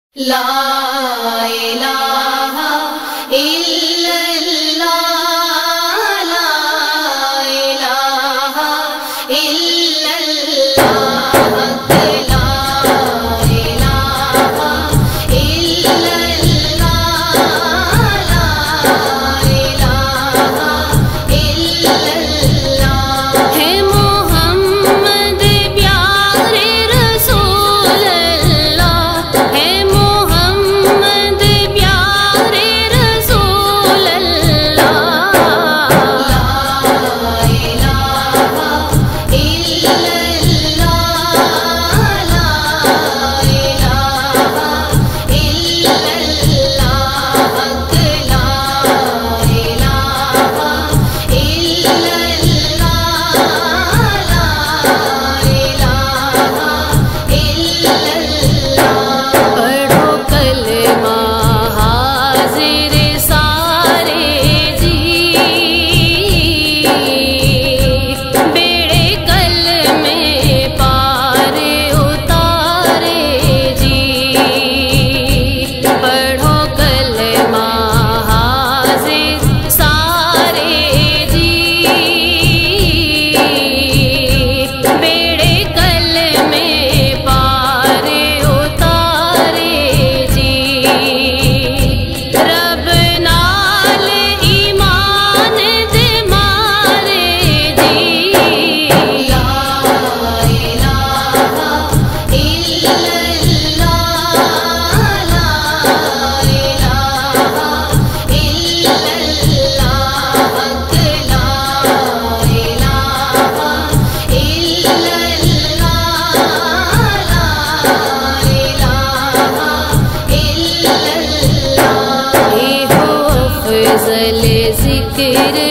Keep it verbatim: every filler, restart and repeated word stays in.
لا الہ الا اللہ، لا الہ الا اللہ، لا الہ الا اللہ، لا الہ الا اللہ۔ ہے محمد پیارے رسول اللہ، ہے محمد پیارے رسول اللہ، لا الہ الا اللہ، لا الہ الا اللہ، لا الہ الا اللہ، لا الہ الا اللہ۔ پڑھو کلمہ حاضر سارے جی، بیڑے کلمے پار اتارے جی، پڑھو کلمہ حاضر سارے جی، بیڑے کلمے پار اتارے جی، رب نال ایمان دے مارے جی، لا الہ الا اللہ، لا الہ الا اللہ، لا الہ الا اللہ، لا الہ الا اللہ۔ یہ ہو افضل ذکر